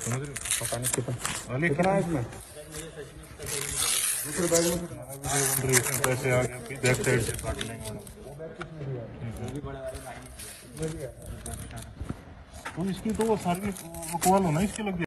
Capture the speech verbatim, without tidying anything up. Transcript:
समझ रहे हो? पता नहीं कितना कितना है इसमें दूसरे बैग में इसमें पैसे आ गए, बैक साइड से काट लेंगे। तो इसकी तो वो सारी बकवाल होना इसके लग